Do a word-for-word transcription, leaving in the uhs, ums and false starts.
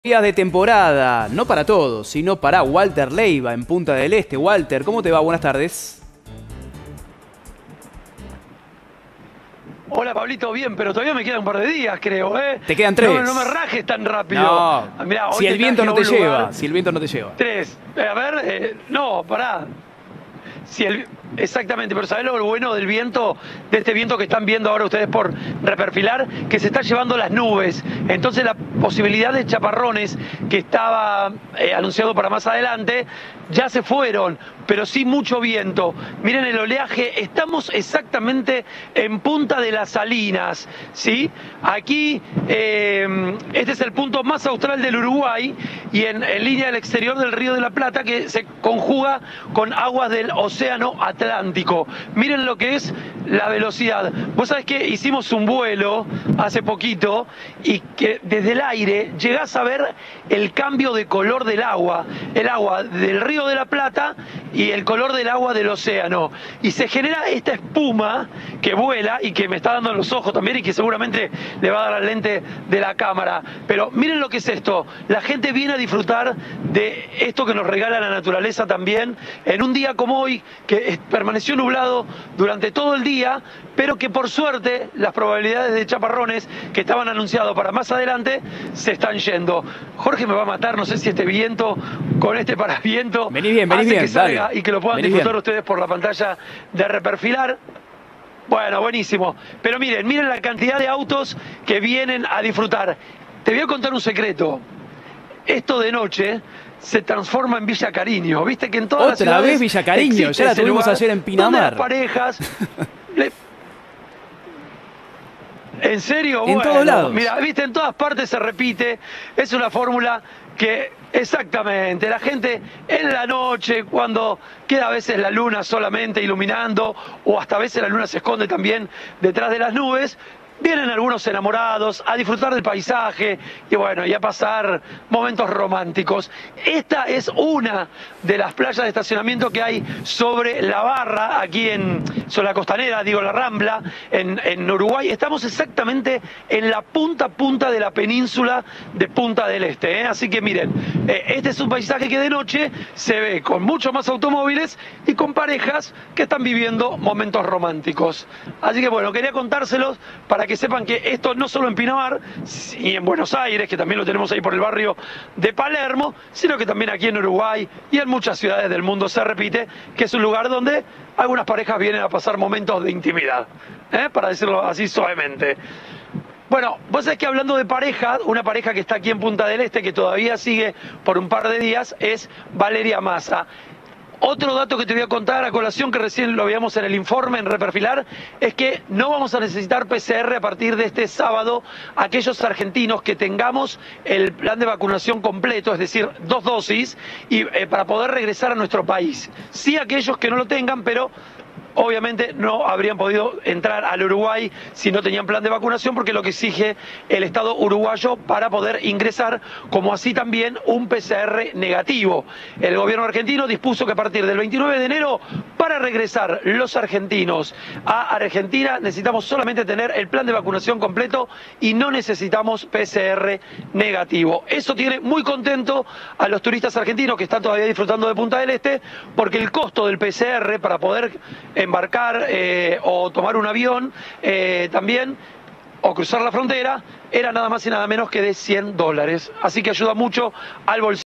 Días de temporada, no para todos, sino para Walter Leiva en Punta del Este. Walter, ¿cómo te va? Buenas tardes. Hola Pablito, bien, pero todavía me quedan un par de días, creo, ¿eh? Te quedan tres. No, no me rajes tan rápido. No, Mirá, hoy si el te viento no te traje a un lleva, lugar. si el viento no te lleva. Tres. Eh, a ver, eh, no, pará. Si el, exactamente, pero ¿sabés lo bueno del viento, de este viento que están viendo ahora ustedes por reperfilar? Que se está llevando las nubes. Entonces la posibilidad de chaparrones que estaba eh, anunciado para más adelante, ya se fueron, pero sí mucho viento. Miren el oleaje, estamos exactamente en Punta de las Salinas, ¿sí? Aquí, eh, este es el punto más austral del Uruguay y en, en línea del exterior del Río de la Plata, que se conjuga con aguas del Océano Atlántico. Miren lo que es la velocidad. Vos sabés que hicimos un vuelo hace poquito y que desde el aire llegás a ver el cambio de color del agua. El agua del Río de la Plata y el color del agua del océano. Y se genera esta espuma que vuela y que me está dando en los ojos también y que seguramente le va a dar al lente de la cámara. Pero miren lo que es esto. La gente viene a disfrutar de esto que nos regala la naturaleza también en un día como hoy, que permaneció nublado durante todo el día, pero que por suerte las probabilidades de chaparrones que estaban anunciados para más adelante se están yendo. Jorge me va a matar, no sé si este viento con este paraviento Vení bien, vení hace bien, que salga dale. y que lo puedan Vení disfrutar bien. ustedes por la pantalla de reperfilar. Bueno, buenísimo. Pero miren, miren la cantidad de autos que vienen a disfrutar. Te voy a contar un secreto. Esto de noche se transforma en Villa Cariño. Viste que en todas las Otra ciudades vez Villa Cariño, existe ya la ese tuvimos lugar ayer en donde Pinamar. las parejas... le- ¿En serio? En Bueno, todos lados. mira, viste, en todas partes se repite. Es una fórmula que, exactamente, la gente en la noche, cuando queda a veces la luna solamente iluminando, o hasta a veces la luna se esconde también detrás de las nubes, vienen algunos enamorados a disfrutar del paisaje y bueno, y a pasar momentos románticos. Esta es una de las playas de estacionamiento que hay sobre la barra, aquí en, sobre la costanera, digo la Rambla, en, en Uruguay. Estamos exactamente en la punta punta de la península de Punta del Este, ¿eh? Así que miren, eh, este es un paisaje que de noche se ve con muchos más automóviles y con parejas que están viviendo momentos románticos. Así que bueno, quería contárselos para que que sepan que esto no solo en Pinamar y en Buenos Aires, que también lo tenemos ahí por el barrio de Palermo, sino que también aquí en Uruguay y en muchas ciudades del mundo se repite, que es un lugar donde algunas parejas vienen a pasar momentos de intimidad, ¿eh? Para decirlo así suavemente. Bueno, vos sabés que hablando de pareja, una pareja que está aquí en Punta del Este, que todavía sigue por un par de días, es Valeria Massa. Otro dato que te voy a contar a colación, que recién lo veíamos en el informe, en Reperfilar, es que no vamos a necesitar P C R a partir de este sábado aquellos argentinos que tengamos el plan de vacunación completo, es decir, dos dosis, y eh, para poder regresar a nuestro país. Sí aquellos que no lo tengan, pero obviamente no habrían podido entrar al Uruguay si no tenían plan de vacunación, porque es lo que exige el Estado uruguayo para poder ingresar, como así también un P C R negativo. El gobierno argentino dispuso que a partir del veintinueve de enero, para regresar los argentinos a Argentina, necesitamos solamente tener el plan de vacunación completo y no necesitamos P C R negativo. Eso tiene muy contento a los turistas argentinos que están todavía disfrutando de Punta del Este, porque el costo del P C R para poder embarcar eh, o tomar un avión eh, también, o cruzar la frontera, era nada más y nada menos que de cien dólares. Así que ayuda mucho al bolsillo.